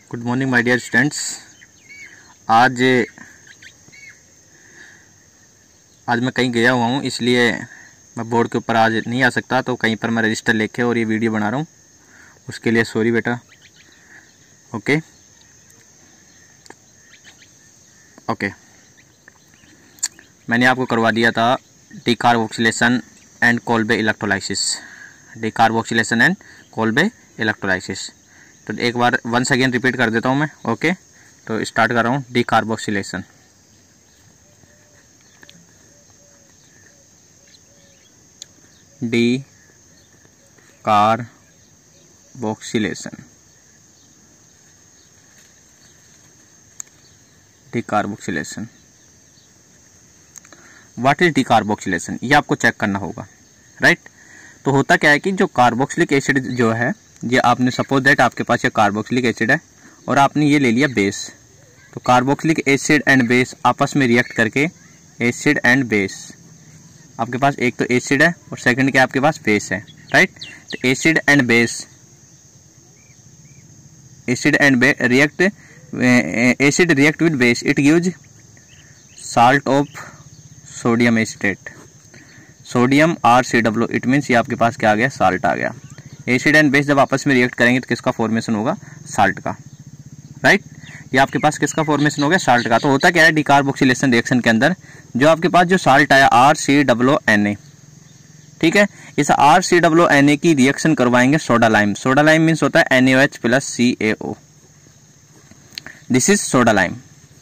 Good morning my dear students. आज मैं कहीं गया हुआ हूँ, इसलिए मैं बोर्ड के ऊपर आज नहीं आ सकता, तो कहीं पर मैं रजिस्टर लेके और ये वीडियो बना रहा हूँ। उसके लिए सॉरी बेटा। ओके, मैंने आपको करवा दिया था decarboxylation and Kolbe electrolysis. Decarboxylation and Kolbe electrolysis, तो एक बार वंस अगेन रिपीट कर देता हूँ मैं। ओके, तो स्टार्ट कर रहा हूँ। Decarboxylation, decarboxylation, decarboxylation. What is decarboxylation, ये आपको चेक करना होगा, राइट। तो होता क्या है कि जो कार्बोक्सिलिक एसिड जो है, ये आपने सपोज दैट आपके पास ये कार्बोक्सिलिक एसिड है और आपने ये ले लिया बेस। तो कार्बोक्सिलिक एसिड एंड बेस आपस में रिएक्ट करके, एसिड एंड बेस, आपके पास एक तो एसिड है और सेकंड क्या आपके पास बेस है, राइट। तो acid and base, acid and react, acid react with base, it gives salt of sodium acetate, sodium RCOO। It means ये आपके पास क्या आ गया, साल्ट आ गया। एसिड एंड बेस जब आपस में रिएक्ट करेंगे तो किसका फॉर्मेशन होगा, साल्ट का, राइट। ये आपके पास किसका फॉर्मेशन हो गया, साल्ट का। तो होता क्या है डिकार्बोक्सिलेशन रिएक्शन के अंदर, जो आपके पास जो साल्ट आया RCOONA, ठीक है, इस RCOONA की रिएक्शन करवाएंगे soda lime. Soda lime means होता है NaOH plus CaO। This is soda lime,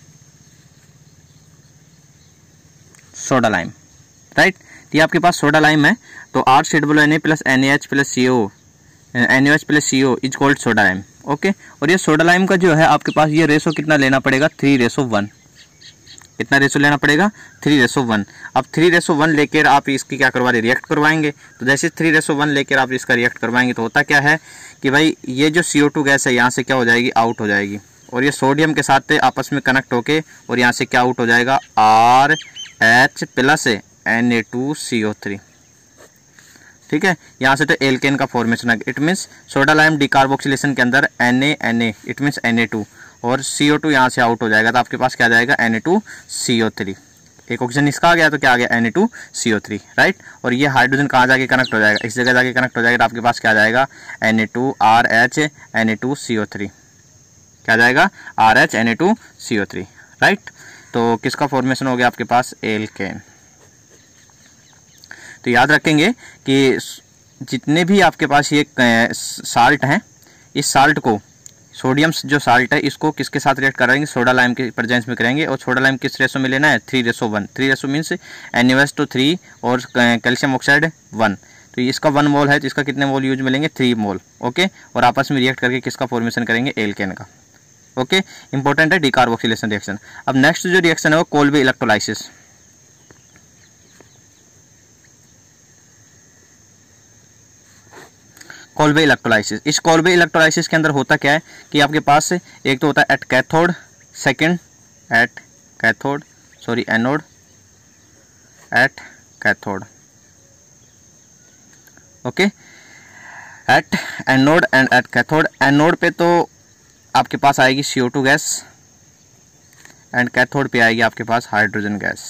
soda lime, right. ये आपके पास सोडा लाइम है, तो RCOONA plus NaH plus CO, NaOH plus CO is called soda lime. Okay, और ये सोडा लाइम का जो है आपके पास ये रेशो कितना लेना पड़ेगा, 3:1। कितना रेशो लेना पड़ेगा, 3:1। अब 3:1 लेकर आप इसकी क्या करवा रहे, रिएक्ट करवाएंगे। तो जैसे 3:1 लेकर आप इसका रिएक्ट करवाएंगे तो होता क्या है कि भाई ये जो CO2 गैस है यहाँ से क्या हो जाएगी, आउट हो जाएगी, और ये सोडियम के साथ आपस में कनेक्ट होके और यहाँ से क्या आउट हो जाएगा, RH प्लस Na2CO3, ठीक है। यहाँ से तो एल्केन का फॉर्मेशन है। It means soda lime decarboxylation के अंदर Na इट मीन्स Na2 और CO2 यहाँ से आउट हो जाएगा, तो आपके पास क्या आ जाएगा, Na2CO3। एक ऑक्सीजन इसका आ गया तो क्या आ गया, Na2CO3, राइट। और ये हाइड्रोजन कहाँ जाके कनेक्ट हो जाएगा, इस जगह जाके कनेक्ट हो जाएगा, तो आपके पास क्या आ जाएगा, Na2RH Na2CO3, क्या आ जाएगा, RH Na2CO3, राइट। तो किसका फॉर्मेशन हो गया आपके पास, एल्केन। तो याद रखेंगे कि जितने भी आपके पास ये साल्ट हैं, इस साल्ट को, सोडियम जो साल्ट है, इसको किसके साथ रिएक्ट कराएंगे, सोडा लाइम के प्रेजेंस में करेंगे। और सोडा लाइम किस रेशो में लेना है, 3:1। 3 रेशो मीन्स NaOH तो 3 और कैल्शियम ऑक्साइड 1। तो इसका 1 मोल है, तो इसका कितने मोल यूज मिलेंगे, 3 मोल। ओके, और आपस में रिएक्ट करके किसका फॉर्मेशन करेंगे, एल्केन का। ओके, इंपॉर्टेंट है डिकार्बोक्सिलेशन रिएक्शन। अब नेक्स्ट जो रिएक्शन है वो कोल्बे इलेक्ट्रोलाइसिस। कोल्बे इलेक्ट्रोलाइसिस, इस कोल्बे इलेक्ट्रोलाइसिस के अंदर होता क्या है कि आपके पास एक तो होता है at cathode, second at cathode, sorry anode, at cathode. Okay, at anode and at cathode. Anode पे तो आपके पास आएगी CO2 गैस एंड कैथोड पे आएगी आपके पास हाइड्रोजन गैस।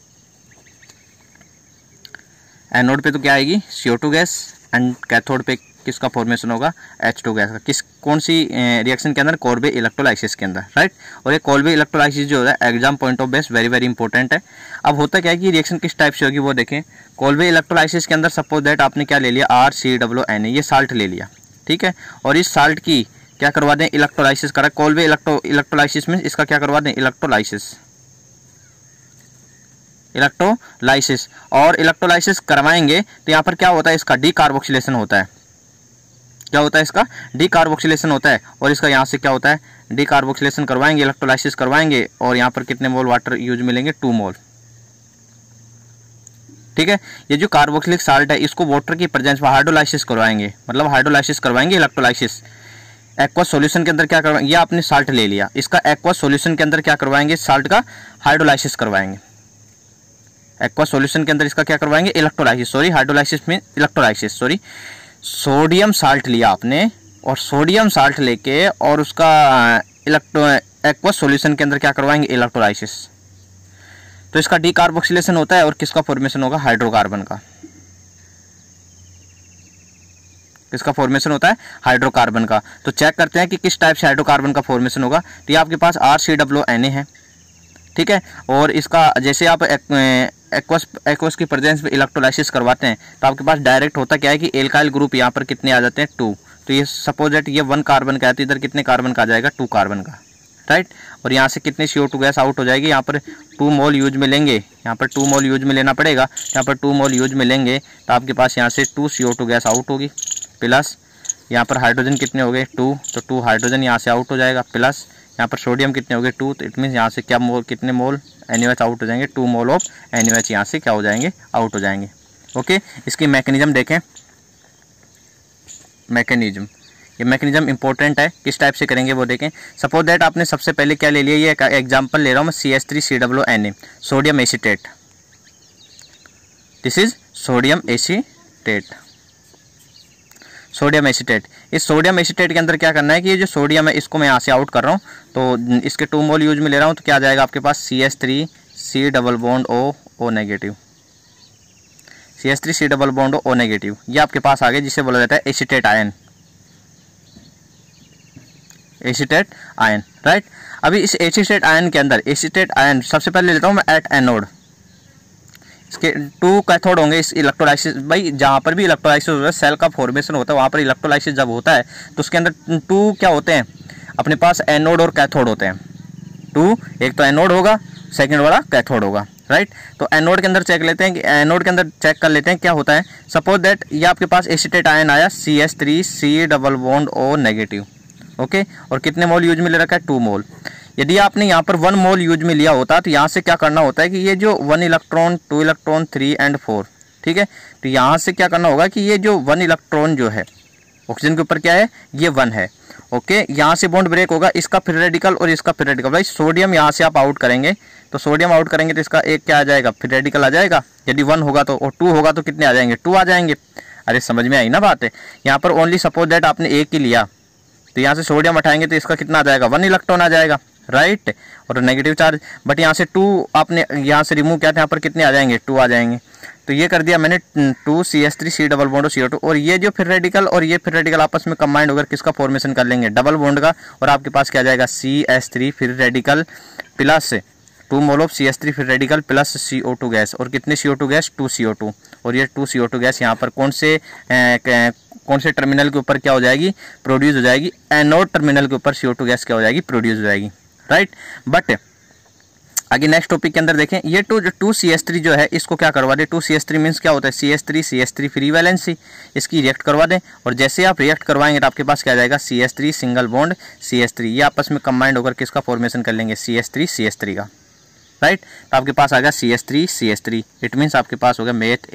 एनोड पे तो क्या आएगी, CO2 गैस, एंड कैथोड पे किसका फॉर्मेशन होगा, H2 गैस का। कौन सी रिएक्शन के अंदर, कोल्बे इलेक्ट्रोलाइसिस के अंदर, राइट। और ये कोल्बे इलेक्ट्रोलाइसिस जो है exam point of base very very important है। अब होता क्या है कि रिएक्शन किस टाइप से होगी वो देखें। कोल्बे इलेक्ट्रोलाइसिस के अंदर सपोज दैट आपने क्या ले लिया, RCOONA, ये साल्ट ले लिया, ठीक है। और इस साल्ट की क्या करवा दें, इलेक्ट्रोलाइसिस करा। कोल्बे इलेक्ट्रोलाइसिस में इसका क्या करवा दें, इलेक्ट्रोलाइसिस, इलेक्ट्रोलाइसिस। और इलेक्ट्रोलाइसिस करवाएंगे तो यहाँ पर क्या होता है, इसका डिकार्बोक्सिलेशन होता है। क्या होता है, इसका डिकार्बोक्सिलेशन होता है। और इसका यहाँ से क्या होता है, डिकार्बोक्सिलेशन करवाएंगे, इलेक्ट्रोलाइसिस करवाएंगे, और यहाँ पर कितने मोल वाटर यूज मिलेंगे, 2 मोल, ठीक है। ये जो कार्बोक्सिलिक साल्ट है इसको वाटर की प्रेजेंस में हाइड्रोलाइसिस करवाएंगे, मतलब हाइड्रोलाइसिस करवाएंगे, इलेक्ट्रोलाइसिस। एक्वस सॉल्यूशन के अंदर क्या करवाएंगे, ये आपने साल्ट ले लिया, इसका एक्वस सॉल्यूशन के अंदर क्या करवाएंगे, साल्ट का हाइड्रोलाइसिस करवाएंगे। एक्वस सॉल्यूशन के अंदर इसका क्या करवाएंगे, इलेक्ट्रोलाइसिस, सॉरी हाइड्रोलाइसिस में इलेक्ट्रोलाइसिस, सॉरी। सोडियम साल्ट लिया आपने और सोडियम साल्ट लेके और उसका एक्वस सॉल्यूशन के अंदर क्या करवाएंगे, इलेक्ट्रोलाइसिस। तो इसका डीकार्बोक्सिलेशन होता है और किसका फॉर्मेशन होगा, हाइड्रोकार्बन का। किसका फॉर्मेशन होता है, हाइड्रोकार्बन का। तो चेक करते हैं कि किस टाइप से हाइड्रोकार्बन का फॉर्मेशन होगा। तो ये आपके पास RCOONA है, ठीक है। और इसका जैसे आप एक्वस की प्रेजेंस में इलेक्ट्रोलाइसिस करवाते हैं तो आपके पास डायरेक्ट होता क्या है कि एल्काइल ग्रुप यहाँ पर कितने आ जाते हैं, 2। तो ये सपोज दैट ये 1 कार्बन का है तो इधर कितने कार्बन का आ जाएगा, 2 कार्बन का, राइट। और यहाँ से कितने CO2 गैस आउट हो जाएगी, यहाँ पर 2 मोल यूज में लेंगे, यहाँ पर 2 मोल यूज में लेना पड़ेगा। यहाँ पर 2 मोल यूज में लेंगे तो आपके पास यहाँ से 2 CO2 गैस आउट होगी, प्लस यहाँ पर हाइड्रोजन कितने हो गए, 2, तो 2 हाइड्रोजन यहाँ से आउट हो जाएगा, प्लस यहाँ पर सोडियम कितने हो गए, 2, तो इट मीन्स यहाँ से क्या मोल, कितने मोल NaOH आउट हो जाएंगे, 2 मोल ऑफ NaOH यहाँ से क्या हो जाएंगे, आउट हो जाएंगे। ओके, इसकी मैकेनिज्म देखें। मैकेनिज्म, ये मैकेनिज्म इंपॉर्टेंट है, किस टाइप से करेंगे वो देखें। सपोज दैट आपने सबसे पहले क्या ले लिया, ये एग्जांपल ले रहा हूँ मैं, CH3COONA, sodium acetate. This is sodium acetate, sodium acetate. इस सोडियम एसीटेट के अंदर क्या करना है कि ये जो सोडियम है इसको मैं यहाँ से आउट कर रहा हूँ, तो इसके 2 मोल यूज में ले रहा हूँ, तो क्या आ जाएगा आपके पास CH3C+O नेगेटिव, CH3C+O नेगेटिव। ये आपके पास आ गया जिसे बोला जाता है acetate ion, acetate ion, right. अभी इस एसीटेट आयन के अंदर, एसीटेट आयन सबसे पहले लेता हूँ मैं एट एनोड, इसके 2 कैथोड होंगे। इस इलेक्ट्रोलाइसिस, भाई जहाँ पर भी इलेक्ट्रोलाइसिस होता है, सेल का फॉर्मेशन होता है, वहाँ पर इलेक्ट्रोलाइसिस जब होता है तो उसके अंदर 2 क्या होते हैं अपने पास, एनोड और कैथोड होते हैं। 2, एक तो एनोड होगा, सेकंड वाला कैथोड होगा, राइट। तो एनोड के अंदर चेक लेते हैं कि एनोड के अंदर चेक कर लेते हैं क्या होता है। सपोज दैट ये आपके पास एसीटेट आयन आया CH3C+O नेगेटिव, ओके। और कितने मोल यूज में ले रखा है, 2 मोल। यदि आपने यहाँ पर 1 मोल यूज में लिया होता तो यहाँ से क्या करना होता है कि ये जो 1 इलेक्ट्रॉन, 2 इलेक्ट्रॉन, 3 एंड 4, ठीक है। तो यहाँ से क्या करना होगा कि ये जो 1 इलेक्ट्रॉन जो है ऑक्सीजन के ऊपर क्या है, ये 1 है, ओके। यहाँ से बॉन्ड ब्रेक होगा, इसका फ्री रेडिकल और इसका फ्री रेडिकल। भाई सोडियम यहाँ से आप आउट करेंगे तो सोडियम आउट करेंगे तो इसका एक क्या आ जाएगा, फ्री रेडिकल आ जाएगा। यदि 1 होगा तो, और 2 होगा तो कितने आ जाएंगे, 2 आ जाएंगे। अरे समझ में आई ना बात है। यहाँ पर ओनली सपोज दैट आपने एक ही लिया तो यहाँ से सोडियम हटाएंगे तो इसका कितना आ जाएगा, 1 इलेक्ट्रॉन आ जाएगा, राइट। और नेगेटिव चार्ज, बट यहाँ से 2 आपने यहाँ से रिमूव किया था, यहाँ पर कितने आ जाएंगे, 2 आ जाएंगे। तो ये कर दिया मैंने 2 CH3C+O और ये जो फिर रेडिकल और ये फिर रेडिकल आपस में कंबाइंड होकर किसका फॉर्मेशन कर लेंगे, डबल बॉन्ड का। और आपके पास क्या आ जाएगा, CH3 फिर radical plus 2 mole of CH3 फिर रेडिकल प्लस CO2 गैस। और कितने CO2 गैस, 2 CO2। और ये 2 CO2 गैस यहाँ पर कौन से टर्मिनल के ऊपर क्या हो जाएगी, प्रोड्यूस हो जाएगी, एनोड टर्मिनल के ऊपर CO2 गैस क्या हो जाएगी, प्रोड्यूस हो जाएगी, राइट। बट आगे नेक्स्ट टॉपिक के अंदर देखें, ये 2 CH3 जो है इसको क्या करवा दे, 2 CH3 मीन्स क्या होता है, CH3 फ्री वैलेंसी, इसकी रिएक्ट करवा दें। और जैसे आप रिएक्ट करवाएंगे तो आपके पास क्या आ जाएगा, CH3 सिंगल बॉन्ड CH3, ये आपस में कंबाइंड होकर किसका फॉर्मेशन कर लेंगे, CH3 का, राइट। तो आपके पास आ गया CH3, इट मीन्स आपके पास हो गया मेथ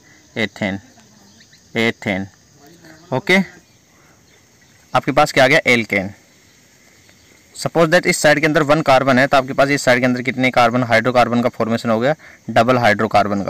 एथेन, ओके। आपके पास क्या आ गया, एल्केन। सपोज दैट इस साइड के अंदर 1 कार्बन है तो आपके पास इस साइड के अंदर कितने कार्बन, हाइड्रोकार्बन का फॉर्मेशन हो गया, डबल हाइड्रोकार्बन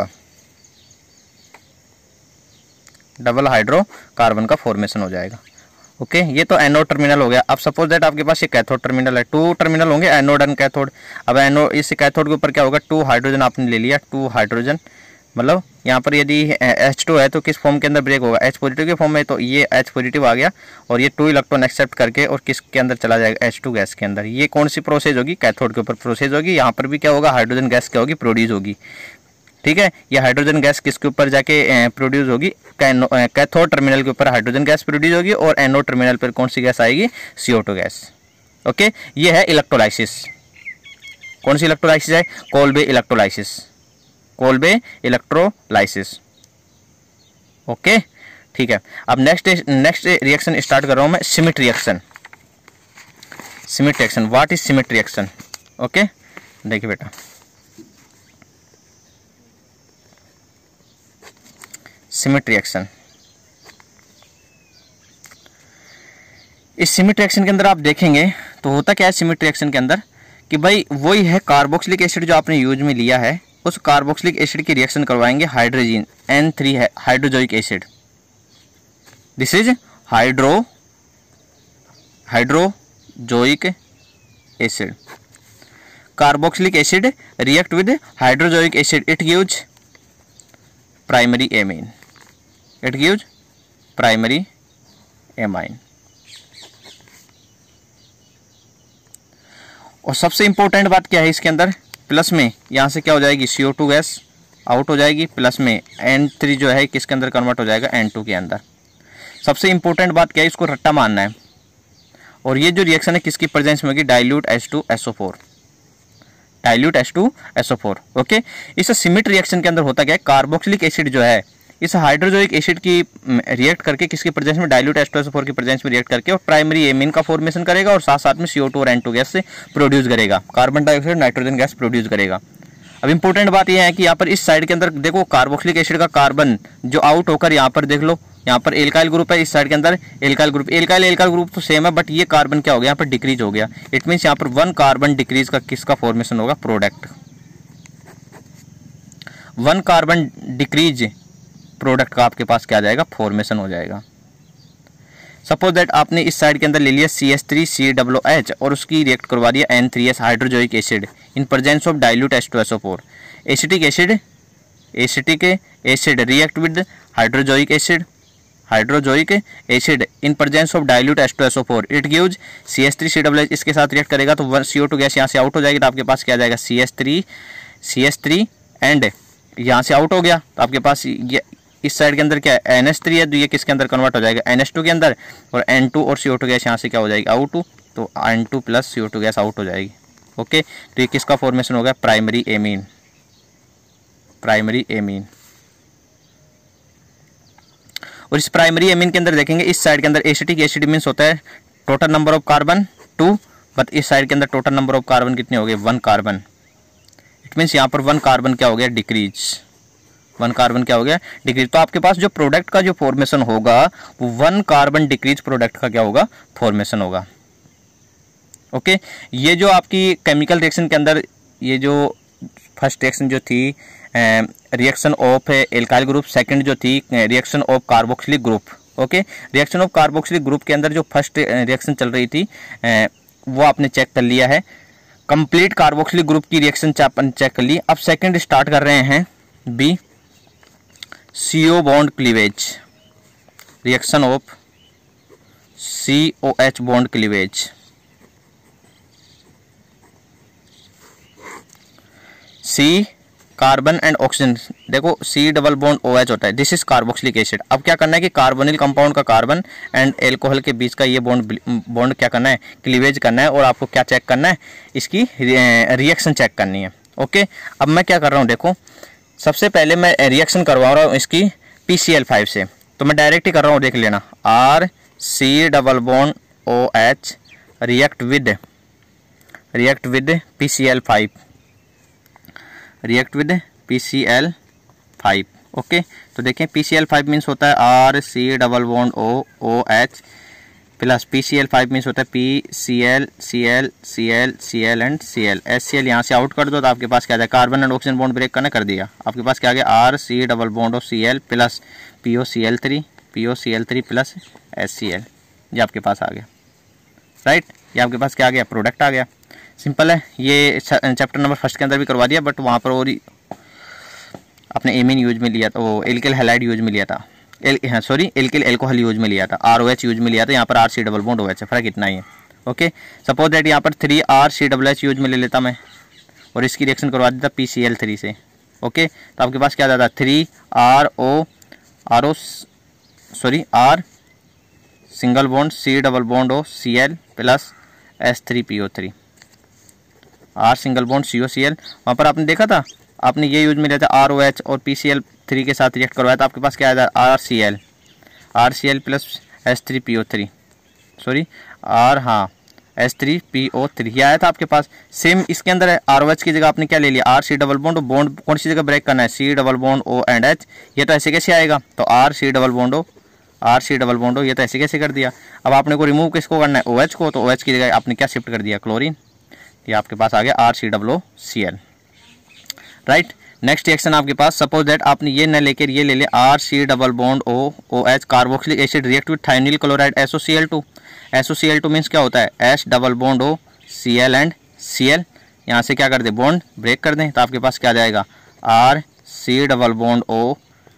का फॉर्मेशन हो जाएगा, ओके। ये तो एनोड टर्मिनल हो गया। अब सपोज दैट आपके पास ये कैथोड टर्मिनल है, 2 टर्मिनल होंगे, एनोड एंड कैथोड। अब एनोड, इस कैथोड के ऊपर क्या होगा, 2 हाइड्रोजन आपने ले लिया, 2 हाइड्रोजन, मतलब यहाँ पर यदि H2 है तो किस फॉर्म के अंदर ब्रेक होगा, H पॉजिटिव के फॉर्म में। तो ये H पॉजिटिव आ गया और ये 2 इलेक्ट्रॉन एक्सेप्ट करके और किसके अंदर चला जाएगा, H2 गैस के अंदर। ये कौन सी प्रोसेस होगी, कैथोड के ऊपर प्रोसेस होगी। यहाँ पर भी क्या होगा, हाइड्रोजन गैस क्या होगी, प्रोड्यूस होगी, ठीक है। ये हाइड्रोजन गैस किसके ऊपर जाके प्रोड्यूस होगी, कैथोड टर्मिनल के ऊपर हाइड्रोजन गैस प्रोड्यूस होगी और एनोड टर्मिनल पर कौन सी गैस आएगी, CO2 गैस, ओके। ये है इलेक्ट्रोलाइसिस। कौन सी इलेक्ट्रोलाइसिस है, कोल्बे इलेक्ट्रोलाइसिस, ओके, ठीक है। अब नेक्स्ट रिएक्शन स्टार्ट कर रहा हूं मैं, Schmidt reaction. What is Schmidt reaction, okay. देखिए बेटा, सिमिट रिएक्शन, इस सिमिट रिएक्शन के अंदर आप देखेंगे तो होता क्या है सिमिट रिएक्शन के अंदर कि भाई वही है कार्बोक्सिलिक एसिड जो आपने यूज में लिया है, उस कार्बोक्सिलिक एसिड की रिएक्शन करवाएंगे हाइड्रोजन N3 है hydrazoic acid. This is hydrazoic acid, carboxylic acid react with hydrazoic acid, it gives primary amine, it gives primary amine. और सबसे इंपॉर्टेंट बात क्या है इसके अंदर, प्लस में यहाँ से क्या हो जाएगी, CO2 गैस आउट हो जाएगी, प्लस में N3 जो है किसके अंदर कन्वर्ट हो जाएगा, N2 के अंदर। सबसे इंपॉर्टेंट बात क्या है, इसको रट्टा मानना है। और ये जो रिएक्शन है किसकी प्रेजेंस में होगी, dilute H2SO4, dilute H2SO4। Okay, इस सिमिट रिएक्शन के अंदर होता क्या है, कार्बोक्सिलिक एसिड जो है इस हाइड्रोजोइक एसिड की रिएक्ट करके किसकी प्रेजेंस में, डाइल्यूट H2SO4 की प्रेजेंस में रिएक्ट करके और प्राइमरी एमीन का फॉर्मेशन करेगा और साथ साथ में CO2 और N2 गैस से प्रोड्यूस करेगा, carbon dioxide nitrogen gas produce करेगा। अब इंपॉर्टेंट बात यह है कि यहाँ पर इस साइड के अंदर देखो कार्बोक्सिलिक एसिड का कार्बन जो आउट होकर यहाँ पर देख लो, यहाँ पर एल्काइल ग्रुप है, इस साइड के अंदर एल्काइल ग्रुप, एल्काइल ग्रुप तो सेम है बट ये कार्बन क्या हो गया, यहाँ पर डिक्रीज हो गया। इट मीन्स यहाँ पर 1 कार्बन डिक्रीज का किसका फॉर्मेशन होगा, प्रोडक्ट, 1 कार्बन डिक्रीज प्रोडक्ट का आपके पास क्या आ जाएगा, फॉर्मेशन हो जाएगा। सपोज दैट आपने इस साइड के अंदर ले लिया CH3COOH और उसकी रिएक्ट करवा दिया N3S hydrazoic acid in presence of dilute H2SO4। Acetic acid react with hydrazoic acid in presence of dilute H2SO4, it gives CH3COOH, इसके साथ रिएक्ट करेगा तो CO2 गैस यहाँ से आउट हो जाएगी, तो आपके पास क्या आ जाएगा, CH3 एंड यहाँ से आउट हो गया तो आपके पास ये इस साइड के अंदर क्या है, NH3 है, तो ये किसके अंदर कन्वर्ट हो जाएगा, NH2 के अंदर, और N2 और CO2 गैस यहाँ से क्या हो जाएगी, आउट, तो N2 plus CO2 gas out हो जाएगी। ओके, तो ये किसका फॉर्मेशन होगा, प्राइमरी एमीन, प्राइमरी एमीन। और इस प्राइमरी एमीन के अंदर देखेंगे इस साइड के अंदर एसिटिक एसिड मीन्स होता है total number of carbon 2, but इस साइड के अंदर टोटल नंबर ऑफ कार्बन कितने हो गए, 1 कार्बन। इट मीन्स यहाँ पर 1 कार्बन क्या हो गया, डिक्रीज, 1 कार्बन क्या हो गया, डिक्रीज। तो आपके पास जो प्रोडक्ट का जो फॉर्मेशन होगा वो 1 कार्बन डिक्रीज प्रोडक्ट का क्या होगा, फॉर्मेशन होगा। ओके, ये जो आपकी केमिकल रिएक्शन के अंदर ये जो फर्स्ट रिएक्शन जो थी reaction of alkyl group, second जो थी reaction of carboxylic group. Okay, reaction of carboxylic group के अंदर जो फर्स्ट रिएक्शन चल रही थी वो आपने चेक कर लिया है, कंप्लीट कार्बोक्सिलिक ग्रुप की रिएक्शन अपन चेक कर ली। अब सेकंड स्टार्ट कर रहे हैं B, CO bond cleavage, reaction of COH bond cleavage. C carbon and oxygen, देखो C डबल बॉन्ड OH होता है, दिस इज कार्बोक्सिलिक एसिड। अब क्या करना है कि कार्बोनिल कंपाउंड का कार्बन एंड एल्कोहल के बीच का ये बॉन्ड क्या करना है, क्लीवेज करना है, और आपको क्या चेक करना है, इसकी रिएक्शन चेक करनी है। ओके, अब मैं क्या कर रहा हूँ, देखो सबसे पहले मैं रिएक्शन करवा रहा हूँ इसकी PCl5 से, तो मैं डायरेक्ट ही कर रहा हूँ, देख लेना, RC double bond OH react with PCl5, react with PCl5। Okay, तो देखें PCl5 मीन्स होता है RC double bond OH plus PCl5 means होता है PCl Cl Cl Cl and Cl, HCl यहाँ से आउट कर दो तो आपके पास क्या आ जाए, carbon and oxygen bond break करना, कर दिया, आपके पास क्या आ गया, RC double bond of Cl plus POCl3 plus HCl, ये आपके पास आ गया, राइट। ये आपके पास क्या आ गया, प्रोडक्ट आ गया। सिंपल है, ये चैप्टर नंबर 1 के अंदर भी करवा दिया, बट वहाँ पर और अपने एमीन यूज में लिया था, वो एल्किल हैलाइड यूज में लिया था, एल्किल एल्कोहल यूज में लिया था, ROH यूज में लिया था, यहाँ पर RC डबल बॉन्ड OH है, फर्क इतना ही है। ओके, सपोज दैट यहाँ पर 3RCOH यूज में ले लेता मैं और इसकी रिएक्शन करवा देता PCl3 से। ओके, तो आपके पास क्या आ जाता, 3R single bond C double bond O Cl plus H3PO3, R single bond COCl। वहाँ पर आपने देखा था, आपने ये यूज में लिया था ROH और PCl3 के साथ रिएक्ट करवाया था, आपके पास क्या आ जाता, RCl प्लस H3PO3, H3PO3 ये आया था आपके पास। सेम इसके अंदर है, ROH की जगह आपने क्या ले लिया, RC डबल बॉन्ड कौन सी जगह ब्रेक करना है, C double bond O and H, ये तो ऐसे कैसे आएगा, तो RC डबल बॉन्ड O, ये तो ऐसे कैसे कर दिया। अब आपने को रिमूव किसको करना है, OH को, तो OH की जगह आपने क्या शिफ्ट कर दिया, क्लोरीन, ये आपके पास आ गया RCOOCl, राइट। नेक्स्ट रिएक्शन आपके पास, सपोज दैट आपने ये न लेकर ये ले लिया RC double bond OH carboxylic acid react with thionyl chloride SOCl2, SOCl2 means क्या होता है, H double bond O Cl and Cl, यहाँ से क्या कर दें, बॉन्ड ब्रेक कर दें, तो आपके पास क्या जाएगा, RC double bond O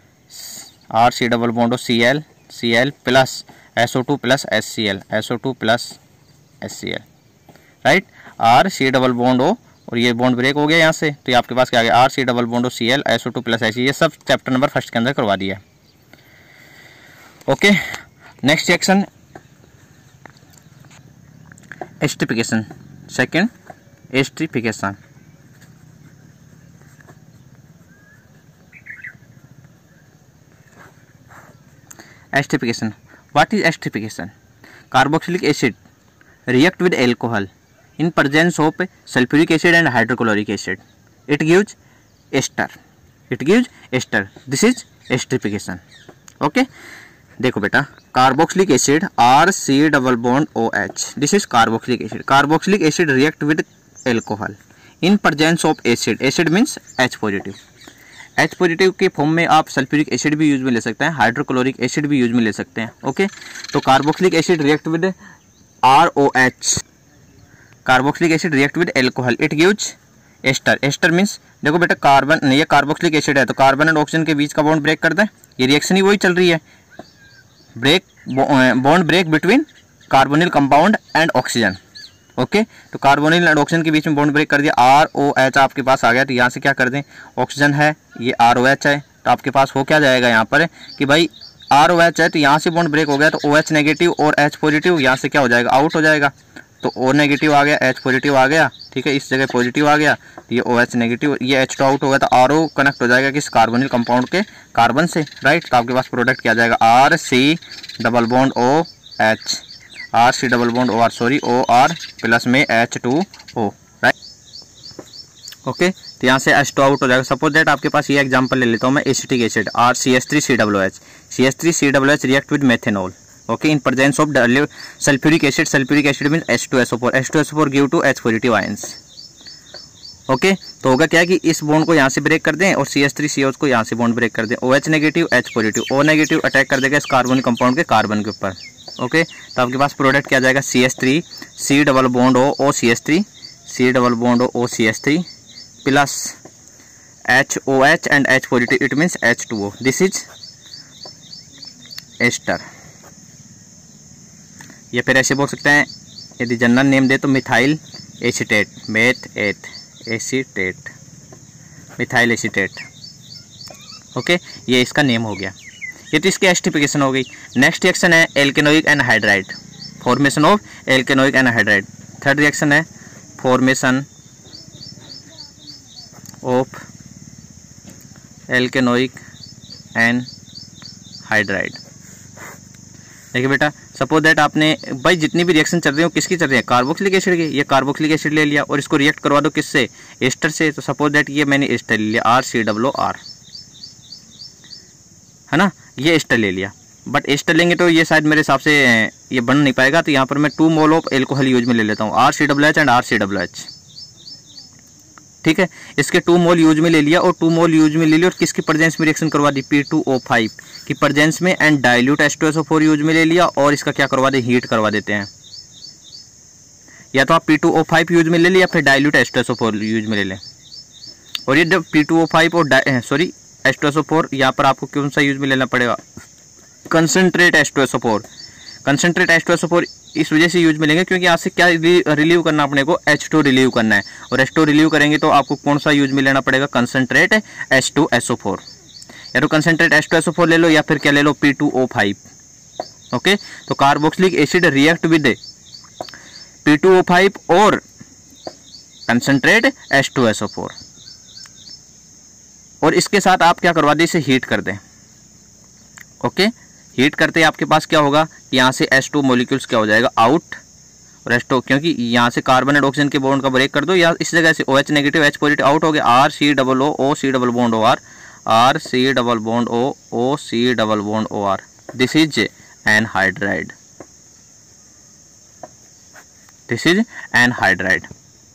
Cl plus SO2 plus HCl, right. RC double bond O और ये बॉन्ड ब्रेक हो गया यहाँ से, तो ये आपके पास क्या आ गया, RC double bond O Cl SO2 plus HCl, ये सब चैप्टर नंबर 1 के अंदर करवा दिया है। Okay, next section esterification, second esterification. Esterification, what is esterification? Carboxylic acid react with alcohol in presence of sulfuric acid and hydrochloric acid. It gives ester. This is esterification. Okay, देखो बेटा, carboxylic acid RC double bond OH, this is carboxylic acid. Carboxylic acid react with alcohol in presence of acid, acid means H positive. H positive के form में आप sulphuric acid भी use में ले सकते हैं, हाइड्रोक्लोरिक एसिड भी use में ले सकते हैं। ओके, तो carboxylic acid react with ROH, carboxylic acid react with alcohol, it gives ester. Ester means देखो बेटा, कार्बन, ये कार्बोक्सिलिक एसिड है तो कार्बन एंड ऑक्सीजन के बीच का बॉन्ड ब्रेक करता है, ये रिएक्शन ही वही चल रही है, bond break between carbonyl compound and oxygen. Okay, तो कार्बोनिल एंड ऑक्सीजन के बीच में बॉन्ड ब्रेक कर दिया, ROH आपके पास आ गया, तो यहाँ से क्या कर दें, ऑक्सीजन है, ये ROH है, तो आपके पास हो क्या जाएगा यहाँ पर कि भाई ROH है, तो यहाँ से बॉन्ड ब्रेक हो गया, तो OH नेगेटिव और H पॉजिटिव यहाँ से क्या हो जाएगा, आउट हो जाएगा, तो O नेगेटिव आ गया, H पॉजिटिव आ गया, ठीक है, इस जगह पॉजिटिव आ गया, तो ये OH नेगेटिव, ये H2 आउट हो गया, तो RO कनेक्ट हो जाएगा किस कार्बोनिल कंपाउंड के कार्बन से, राइट। तो आपके पास प्रोडक्ट क्या जाएगा, RC double bond OH, RC double bond OR plus में H2O, राइट। ओके, तो यहाँ से H2 आउट हो जाएगा। सपोज दैट आपके पास ये एग्जांपल ले लेता हूँ मैं, acetic acid CH3COOH, CH3COOH react with methanol, okay, in presence of sulphuric acid means H2SO4 give to H positive ions. Okay, तो होगा क्या कि इस बॉन्ड को यहाँ से ब्रेक कर दें और CH3COH को यहाँ से बॉन्ड ब्रेक कर दें, OH negative H positive, O negative attack कर देगा इस कार्बोनिक कंपाउंड के कार्बन के ऊपर। ओके, तो आपके पास प्रोडक्ट क्या जाएगा, CH3 double bond C double bond OCH3 plus HOH and H positive, it means H2O, this is ester. या फिर ऐसे बोल सकते हैं, यदि जनरल नेम दे तो methyl acetate, methyl acetate. Okay, ये इसका नेम हो गया, ये तो इसकी एस्टरिफिकेशन हो गई। नेक्स्ट रिएक्शन है alkanoic anhydride, formation of alkanoic anhydride. Third reaction है फॉर्मेशन ऑफ एल्केनोइक एनहाइड्राइड। देखिए बेटा, सपोज दैट आपने, भाई जितनी भी रिएक्शन चल रही है वो किसकी चल रही है, कार्बोक्सिलिक एसिड की, ये कार्बोक्सिलिक एसिड ले लिया और इसको रिएक्ट करवा दो किससे, एस्टर से, तो सपोज दैट ये मैंने एस्टर ले लिया RCOOR, है ना, ये एस्टर ले लिया, बट एस्टर लेंगे तो ये शायद मेरे हिसाब से ये बन नहीं पाएगा, तो यहाँ पर मैं 2 मोल ऑफ एल्कोहल यूज में ले लेता हूँ, RCOOH एंड RCOOH, ठीक है। इसके 2 मोल यूज में ले लिया और 2 मोल यूज में ले लिया और किसकी प्रेजेंस में रिएक्शन करवा दी, P2O5 की प्रेजेंस में, एंड डाइल्यूट H2SO4 यूज में ले लिया और इसका क्या करवा दे, हीट करवा देते हैं। या तो आप P2O5 यूज में ले लिया, फिर डाइल्यूट H2SO4 यूज में ले लें। और ये जब P2O5 और H2SO4, यहाँ पर आपको कौन सा यूज में लेना पड़ेगा, कंसनट्रेट H2SO4। कंसनट्रेट H2SO4 इस वजह से यूज में लेंगे क्योंकि यहाँ से क्या रिलीव करना, अपने को H2 रिलीव करना है, और H2 रिलीव करेंगे तो आपको कौन सा यूज में लेना पड़ेगा, कंसनट्रेट H2SO4। या तो कंसनट्रेट H2SO4 ले लो या फिर क्या ले लो, P2O5। ओके, तो carboxylic acid react with P2O5 और कंसनट्रेट H2SO4, और इसके साथ आप क्या करवा दें, इसे हीट कर दें। ओके, हीट करते ही आपके पास क्या होगा, यहाँ से H2 मॉलिक्यूल्स क्या हो जाएगा, आउट, और H2, क्योंकि यहाँ से कार्बन एंड ऑक्सीजन के बॉन्ड का ब्रेक कर दो, या इस जगह से OH negative H positive out हो गया, RCOO double bond OR, RC double bond OC double bond OR, this is anhydride, this is anhydride.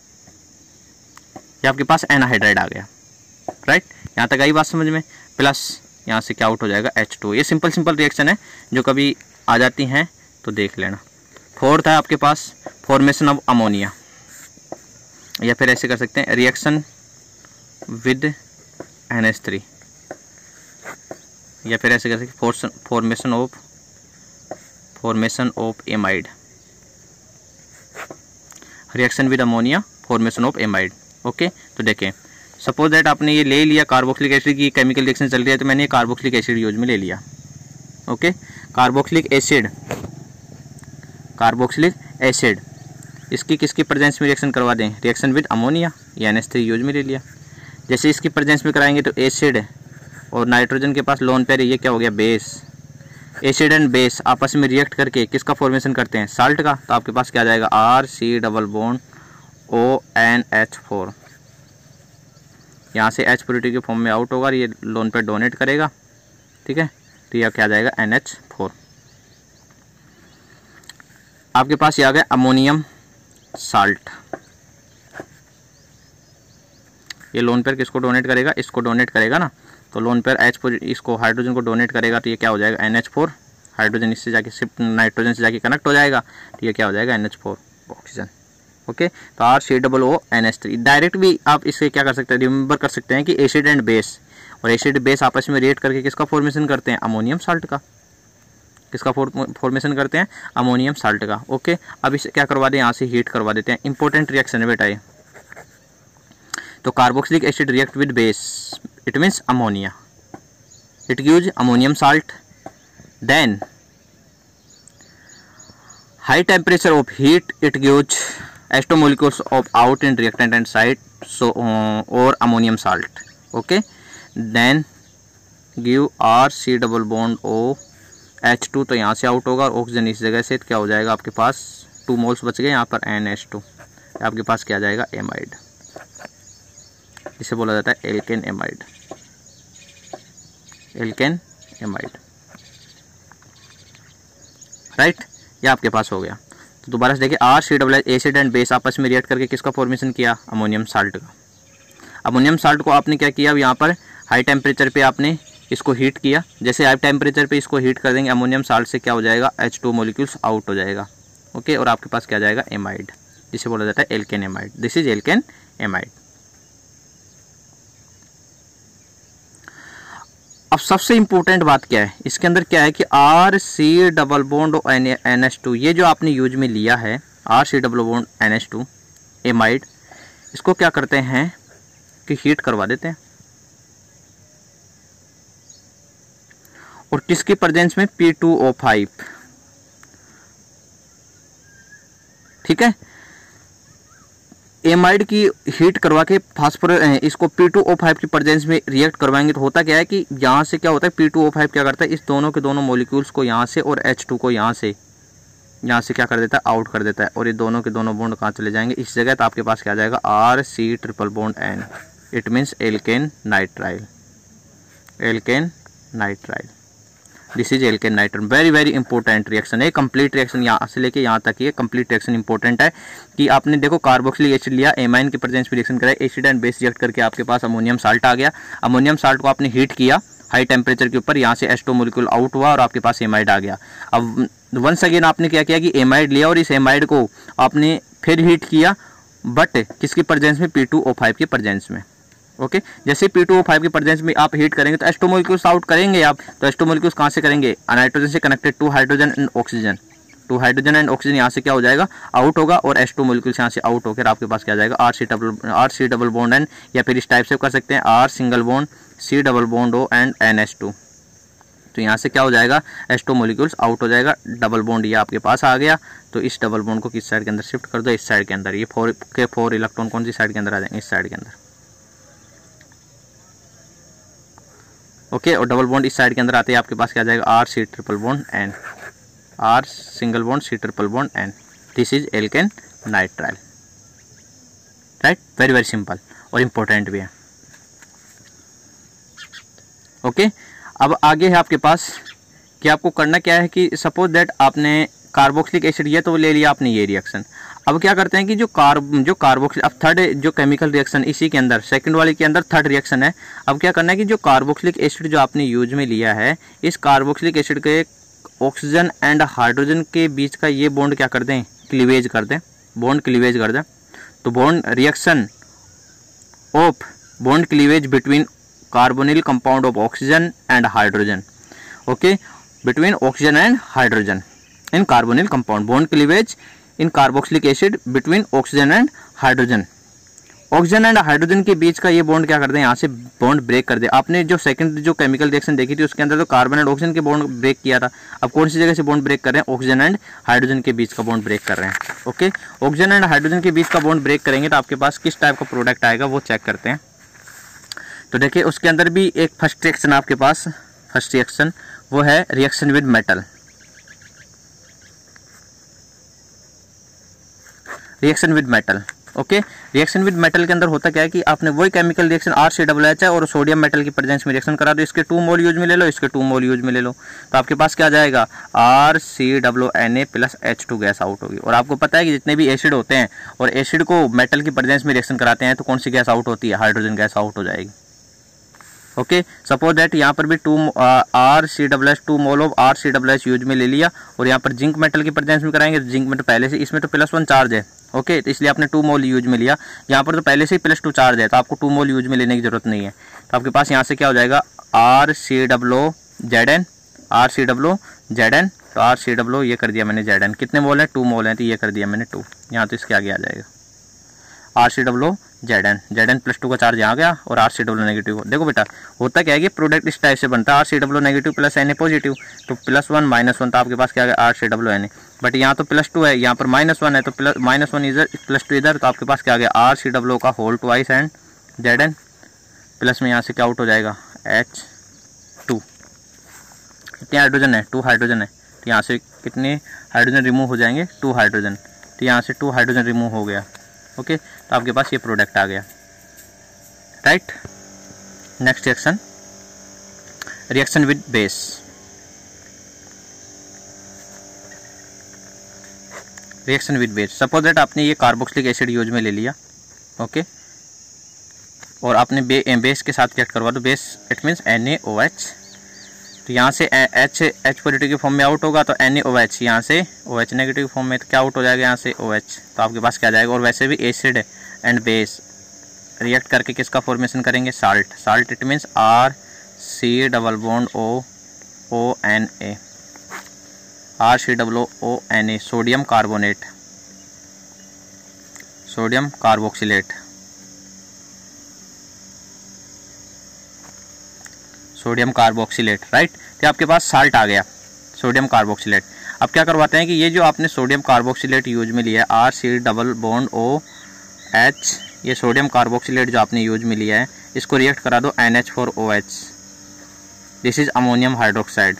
ये आपके पास एनहाइड्राइड आ गया, राइट। यहाँ तक आई बात समझ में, प्लस यहाँ से क्या आउट हो जाएगा, H2। ये सिंपल रिएक्शन है जो कभी आ जाती हैं तो देख लेना। फोर्थ है आपके पास फॉर्मेशन ऑफ अमोनिया, या फिर ऐसे कर सकते हैं रिएक्शन विद NH3, या फिर ऐसे कर सकते formation of amide, reaction with ammonia, formation of amide. Okay, तो देखें सपोज दैट आपने ये ले लिया कार्बोक्सिलिक एसिड की केमिकल रिएक्शन चल रही है, तो मैंने ये कार्बोक्सिलिक एसिड यूज में ले लिया। ओके, कार्बोक्सिलिक एसिड इसकी किसकी प्रेजेंस में रिएक्शन करवा दें, रिएक्शन विद अमोनिया या NH3 यूज में ले लिया। जैसे इसकी प्रेजेंस में कराएंगे तो एसिड और नाइट्रोजन के पास लोन पेयर, ये क्या हो गया बेस। एसिड एंड बेस आपस में रिएक्ट करके किसका फॉर्मेशन करते हैं, साल्ट का। तो आपके पास क्या आ जाएगा RC डबल बॉन्ड ONH4, यहाँ से H प्योरिटी के फॉर्म में आउट होगा, ये लोन पेयर डोनेट करेगा, ठीक है। तो यह क्या आ जाएगा NH4। आपके पास ये आ गया अमोनियम साल्ट, ये लोन पेयर किसको डोनेट करेगा, इसको डोनेट करेगा ना। तो लोन पेयर इसको हाइड्रोजन को डोनेट करेगा, तो ये क्या हो जाएगा NH4, हाइड्रोजन इससे जाके शिफ्ट नाइट्रोजन से जाके कनेक्ट हो जाएगा, तो ये क्या हो जाएगा NH4 ऑक्सीजन। ओके, तो RCOONH3 डायरेक्ट भी आप इससे क्या कर सकते हैं, रिमेंबर कर सकते हैं कि एसिड एंड बेस, और एसिड बेस आपस में रिएक्ट करके किसका फॉर्मेशन करते हैं, अमोनियम साल्ट का। किसका फॉर्मेशन करते हैं, अमोनियम साल्ट का। ओके, अब इसे क्या करवा दें, यहाँ से हीट करवा देते हैं। इंपॉर्टेंट रिएक्शन है बेटा ये। तो carboxylic acid react with base, it means ammonia, it gives ammonium salt, then high temperature of heat it gives H2 molecules of out in reactant and site, so or ammonium salt. Okay, then give RC double bond OH2, तो यहाँ से out होगा और oxygen इस जगह से क्या हो जाएगा, आपके पास 2 मोल्स बच गए, यहाँ पर NH2, आपके पास क्या आ जाएगा एमाइड, इसे बोला जाता है alkane amide, alkane amide, right. ये आपके पास हो गया। तो दोबारा से देखिए RCOOH एसिड एंड बेस आपस में रिएक्ट करके किसका फॉर्मेशन किया, अमोनियम साल्ट का। अमोनियम साल्ट को आपने क्या किया, यहाँ पर हाई टेम्परेचर पे आपने इसको हीट किया। जैसे हाई टेम्परेचर पे इसको हीट कर देंगे, अमोनियम साल्ट से क्या हो जाएगा, H2 मॉलिक्यूल्स आउट हो जाएगा। ओके, और आपके पास क्या जाएगा एमाइड, जिसे बोला जाता है alkane amide. This is alkane amide. अब सबसे इंपॉर्टेंट बात क्या है, इसके अंदर क्या है कि RC डबल बॉन्ड NH2, ये जो आपने यूज में लिया है RC double bond NH2 amide, इसको क्या करते हैं कि हीट करवा देते हैं, और किसकी प्रेजेंस में, P2O5, ठीक है। एमाइड की हीट करवा के फास्फोरस इसको P2O5 की प्रेजेंस में रिएक्ट करवाएंगे, तो होता क्या है कि यहाँ से क्या होता है, P2O5 क्या करता है, इस दोनों के दोनों मॉलिक्यूल्स को यहाँ से और H2 को यहाँ से क्या कर देता है, आउट कर देता है, और ये दोनों के दोनों बॉन्ड कहाँ चले जाएंगे, इस जगह। तो आपके पास क्या आ जाएगा RC triple bond N, it means alkane nitrile, alkane nitrile, this is alkane nitrile. Very very important reaction है, कंप्लीट रिएक्शन यहाँ से लेके यहाँ तक ये कंप्लीट रिएक्शन इंपॉर्टेंट है कि आपने देखो कार्बोक्सिलिक एसिड लिया, एमाइन की प्रेजेंस में रिएक्शन कराया, एसिड एंड बेस रिएक्ट करके आपके पास अमोनियम साल्ट आ गया। अमोनियम साल्ट को आपने हीट किया हाई टेम्परेचर के ऊपर, यहाँ से H2 मॉलिक्यूल आउट हुआ और आपके पास एमाइड आ गया। अब वंस अगेन आपने क्या किया कि एमाइड लिया और इस एमाइड को आपने फिर हीट किया, बट किसकी प्रेजेंस में, P2O5 की प्रेजेंस में। ओके, जैसे P2O5 की प्रेजेंस में आप हीट करेंगे तो H2 मॉलिक्यूल्स आउट करेंगे आप, तो H2 मॉलिक्यूल्स कहाँ से करेंगे, नाइट्रोजन से connected to hydrogen and oxygen, to hydrogen and oxygen यहाँ से क्या हो जाएगा, आउट होगा, और H2 मॉलिक्यूल्स यहाँ से आउट होकर आपके पास क्या आ जाएगा RC डबल बॉन्ड N, या फिर इस टाइप से कर सकते हैं R single bond C double bond O and NH2। तो यहाँ से क्या हो जाएगा, H2 मॉलिक्यूल्स आउट हो जाएगा, डबल बॉन्ड ये आपके पास आ गया। तो इस डबल बॉन्ड को किस साइड के अंदर शिफ्ट कर दो, इस साइड के अंदर। ये 4 इलेक्ट्रॉन कौन सी साइड के अंदर आ जाएंगे, इस साइड के अंदर। ओके, और डबल बॉन्ड इस साइड के अंदर आते हैं, आपके पास क्या आ जाएगा RC triple bond N, R single bond C triple bond N, this is alkane nitrile, right. Very very simple और इम्पोर्टेंट भी है। ओके, अब आगे है आपके पास कि आपको करना क्या है कि सपोज दैट आपने कार्बोक्सिलिक एसिड ये तो ले लिया आपने ये रिएक्शन। अब क्या करते हैं कि जो कार्बोक्सिल, अब थर्ड जो केमिकल रिएक्शन इसी के अंदर, सेकंड वाले के अंदर थर्ड रिएक्शन है। अब क्या करना है कि जो कार्बोक्सिलिक एसिड जो आपने यूज में लिया है, इस कार्बोक्सिलिक एसिड के ऑक्सीजन एंड हाइड्रोजन के बीच का ये बॉन्ड क्या कर दें, क्लीवेज कर दें, बॉन्ड क्लीवेज कर दें, तो bond reaction of bond cleavage between carbonyl compound of oxygen and hydrogen, okay, between oxygen and hydrogen in carbonyl compound, bond cleavage in carboxylic acid between oxygen and hydrogen. Oxygen and hydrogen के बीच का ये bond क्या कर दें, यहाँ से bond break कर दे। आपने जो सेकंड जो केमिकल रिएक्शन देखी थी उसके अंदर तो कार्बन एंड ऑक्सीजन के बॉन्ड ब्रेक किया था, अब कौन सी जगह से बॉन्ड ब्रेक कर रहे हैं, ऑक्सीजन एंड हाइड्रोजन के बीच का बॉन्ड ब्रेक कर रहे हैं, ओके। ऑक्सीजन एंड हाइड्रोजन के बीच का बॉन्ड ब्रेक करेंगे तो आपके पास किस टाइप का प्रोडक्ट आएगा वो चेक करते हैं। तो देखिए उसके अंदर भी एक फर्स्ट रिएक्शन आपके पास, फर्स्ट रिएक्शन वो है reaction with metal, reaction with metal, okay. Reaction with metal के अंदर होता क्या है कि आपने वही केमिकल रिएक्शन RCOOH है और सोडियम मेटल की प्रेजेंस में रिएक्शन करा दो, इसके 2 मोल यूज में ले लो, इसके 2 मोल यूज में ले लो, तो आपके पास क्या जाएगा, RCOONA plus H2 gas out होगी। और आपको पता है कि जितने भी एसिड होते हैं और एसिड को मेटल की प्रेजेंस में रिएक्शन कराते हैं तो कौन सी गैस आउट होती है, हाइड्रोजन गैस आउट हो जाएगी, ओके। सपोज दैट यहाँ पर भी RCOOH 2 mole of RCOOH use में ले लिया और यहाँ पर जिंक मेटल की प्रेजेंस में कराएंगे, जिंक मेटल पहले से इसमें तो +1 चार्ज है, ओके, तो इसलिए आपने 2 मोल यूज में लिया, यहाँ पर तो पहले से ही +2 चार्ज है तो आपको 2 मोल यूज में लेने की जरूरत नहीं है। तो आपके पास यहाँ से क्या हो जाएगा, RCOOZN, तो RCOO ये कर दिया मैंने ZN, कितने मोल है, 2 मोल है, तो ये कर दिया मैंने 2, यहाँ तो इसके आगे आ जाएगा RCOOZN, ZN +2 का चार्ज यहाँ गया और RCOO नेगेटिव। देखो बेटा होता क्या है कि प्रोडक्ट इस टाइप से बनता है, RCOO negative plus Na positive, तो +1 -1 तो आपके पास क्या आ गया RCOONA, बट यहाँ तो +2 है, यहाँ पर -1 है तो -1 इधर +2 इधर, तो आपके पास क्या आ गया RCOO का whole twice and ZN plus में यहाँ से क्या आउट हो जाएगा H2। कितने हाइड्रोजन है, 2 हाइड्रोजन है, तो यहाँ से कितने हाइड्रोजन रिमूव हो जाएंगे, 2 हाइड्रोजन, तो यहाँ से 2 हाइड्रोजन रिमूव हो गया, ओके। तो आपके पास ये प्रोडक्ट आ गया, right. Next reaction, reaction with base, reaction with base. Suppose that आपने ये कार्बोक्सिलिक एसिड यूज में ले लिया, ओके, और आपने बेस के साथ रिएक्ट करवा दो, बेस इट मीन्स NaOH, तो यहाँ से H पॉजिटिव के फॉर्म में आउट होगा तो NaOH, यहाँ से OH नेगेटिव फॉर्म में, तो क्या आउट हो जाएगा यहाँ से OH, तो आपके पास क्या जाएगा। और वैसे भी एसिड एंड बेस रिएक्ट करके किसका फॉर्मेशन करेंगे, salt, salt it means RCOONA, sodium carbonate, sodium carboxylate, sodium carboxylate, right. तो आपके पास साल्ट आ गया, सोडियम कार्बोक्सिलेट। अब क्या करवाते हैं कि ये जो आपने सोडियम कार्बोक्सिलेट यूज में लिया है RC≡OH, ये सोडियम कार्बोक्सिलेट जो आपने यूज में लिया है इसको रिएक्ट करा दो NH4OH, this is ammonium hydroxide,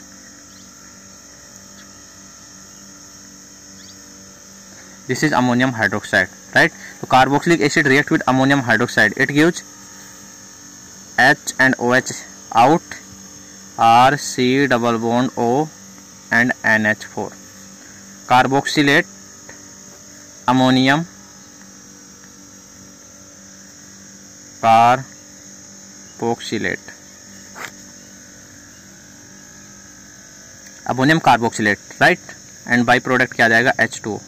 this is ammonium hydroxide, right. तो carboxylic acid react with ammonium hydroxide, it gives H and OH out, RC≡O and NH4, carboxylate ammonium carboxylate, ammonium carboxylate, right. And by product क्या आ जाएगा H2O,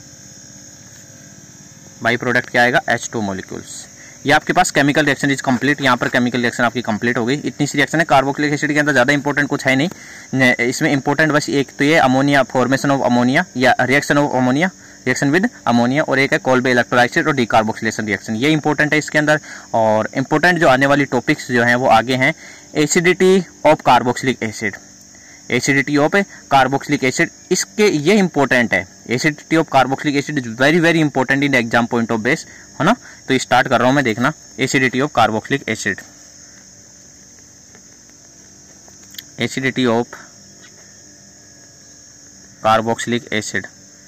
by product क्या आएगा H2 molecules. ये आपके पास chemical reaction is complete, यहाँ पर केमिकल रिएक्शन आपकी कंप्लीट हो गई। इतनी सी रिएक्शन है, कार्बोक्सिलिक एसिड के अंदर ज़्यादा इंपॉर्टेंट कुछ है नहीं, इसमें इंपॉर्टेंट बस एक तो ये अमोनिया, फॉर्मेशन ऑफ अमोनिया या reaction of ammonia, reaction with ammonia, और एक है कोल्बे इलेक्ट्रोलाइसिस और डीकार्बोक्सिलेशन रिएक्शन, ये इंपॉर्टेंट है इसके अंदर। और इंपॉर्टेंट जो आने वाली टॉपिक्स जो हैं वो आगे हैं, acidity of carboxylic acid, acidity of carboxylic acid, इसके ये इंपॉर्टेंट है, acidity of carboxylic acid is very very important in exam point of base, है ना। तो स्टार्ट कर रहा हूं मैं, देखना acidity of carboxylic acid, acidity of carboxylic acid,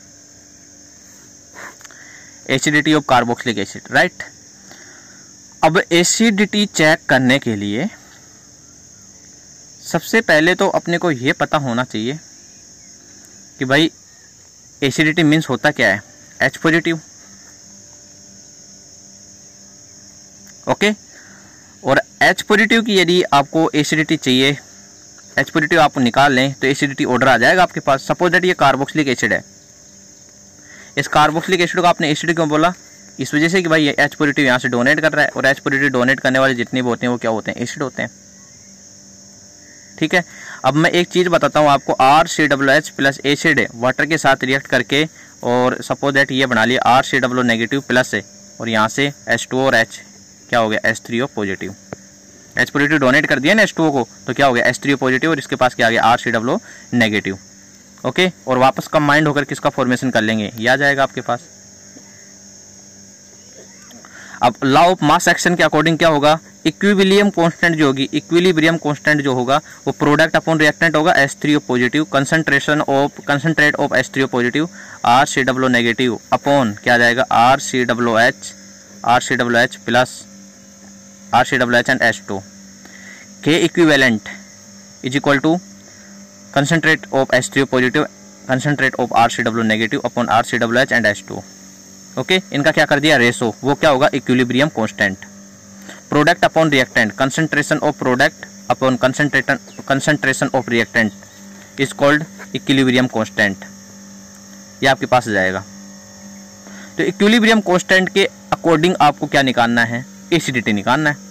acidity of carboxylic acid, right. अब एसिडिटी चेक करने के लिए सबसे पहले तो अपने को यह पता होना चाहिए कि भाई एसिडिटी मीन्स होता क्या है, H पॉजिटिव, ओके। और H पॉजिटिव की यदि आपको एसिडिटी चाहिए H पॉजिटिव आप निकाल लें तो एसिडिटी ऑर्डर आ जाएगा आपके पास। सपोज दैट ये कार्बोक्सिलिक एसिड है, इस कार्बोक्सिलिक एसिड को आपने एसिड क्यों बोला? इस वजह से कि भाई ये H पॉजिटिव यहाँ से डोनेट कर रहा है, और H पॉजिटिव डोनेट करने वाले जितने भी होते हैं वो क्या होते हैं? एसिड होते हैं। ठीक है, अब मैं एक चीज़ बताता हूँ आपको, RCOH प्लस एसिड वाटर के साथ रिएक्ट करके, और सपोज दैट ये बना लिया RCOO नेगेटिव प्लस है, और यहाँ से H2O और H क्या हो गया? H3O positive. H positive donate कर दिया ना H2O को, तो क्या हो गया? H3O पॉजिटिव, और इसके पास क्या आ गया? RCOO negative. ओके, और वापस कंबाइंड होकर किसका फॉर्मेशन कर लेंगे? ये आ जाएगा आपके पास। अब लॉ ऑफ मास एक्शन के अकॉर्डिंग क्या होगा? इक्विलिब्रियम कांस्टेंट जो होगी, इक्विलिब्रियम कांस्टेंट जो होगा वो प्रोडक्ट अपॉन रिएक्टेंट होगा H3O positive, concentrate of H3O positive RCOO negative upon क्या आ जाएगा? RCOOH plus RCOOH and H2, K equivalent is equal to concentrate of H3O positive, concentrate of RCOO negative upon RCOOH and H2। Okay, इनका क्या कर दिया? Ratio, वो क्या होगा? Equilibrium constant. Product upon reactant, concentration of product upon concentration of reactant is called equilibrium constant. ये आपके पास आ जाएगा। तो इक्विलिब्रियम कांस्टेंट के अकॉर्डिंग आपको क्या निकालना है? एसिडिटी निकालना है।